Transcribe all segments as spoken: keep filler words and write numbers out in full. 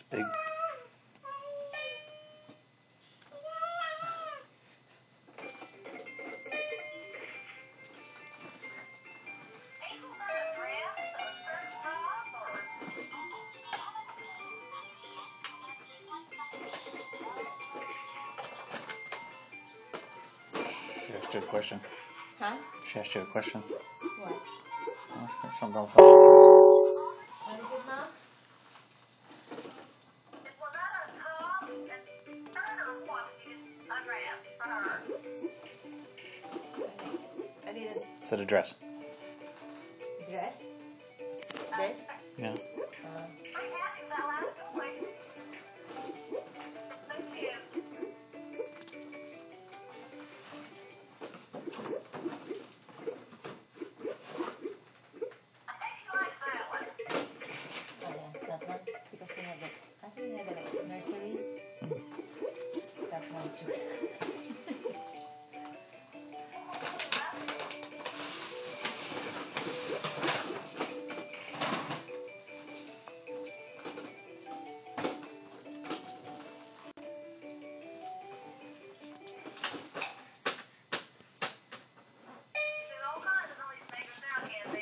Big. She asked you a question. Huh? She asked you a question. What? Oh, something wrong with her. What is it, Mom? Was that a top and shirt or what you unwrapped for her? I didn't. Is that a dress? Dress? This? Yeah. Uh, Pretty happy with that last toy. Thank you. I think he likes that one. oh yeah, that one. Because they have the, I think they have a nursery. That's why I chose that. There's all kinds of noise makers now, Kensi.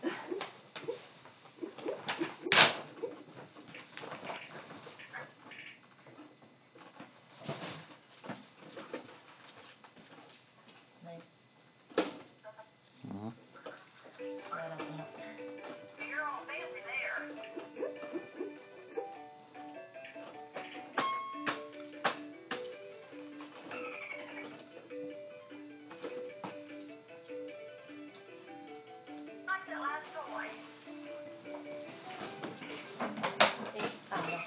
Nice. Mm-hmm. Right up the hot. You're all fancy there. Like that last toy. Eh, ah, no.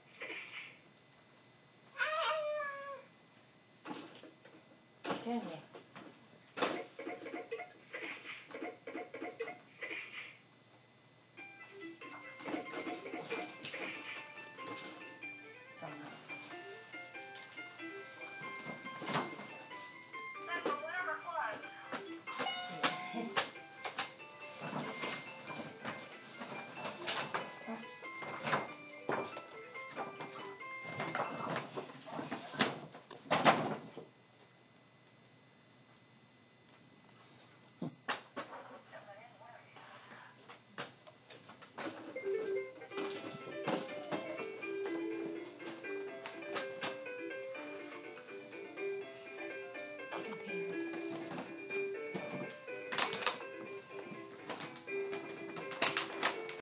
Kensi.